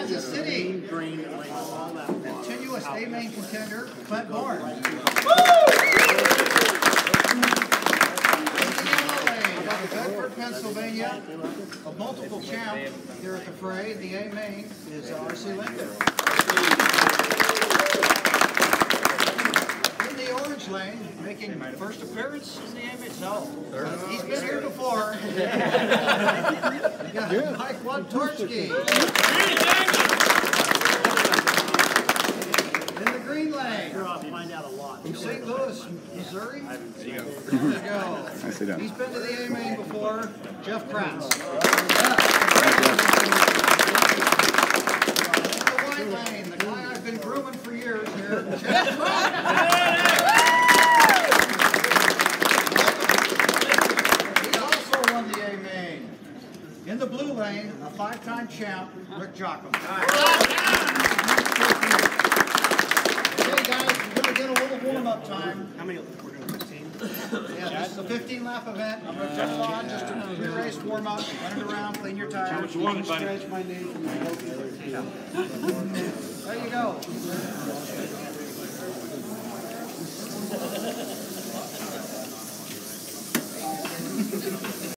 Kansas City. Continuous A-main contender, Clint Bourne. Bedford, Pennsylvania, a multiple champ here at the Fray. The A-main is R.C. Lincoln. In the orange lane, making first appearance in the A-main. No, he's been here before. Yeah, Mike Wodtorski. In the green lane, from St. Louis, Missouri. There you go. He's been to the A-main before. Jeff Kratz. In the white lane, the guy I've been grooming for years here, Jeff Kratz. He also won the A-main. In the blue lane, a 5-time champ, Rick Jockum. Okay, guys, we're going to get a little warm-up time. How many? We're doing 15? Yeah, this is a 15-lap event. I'm going to turn it on, just a pre-race warm-up. Run it around, clean your tires. How much you want, buddy? There you go.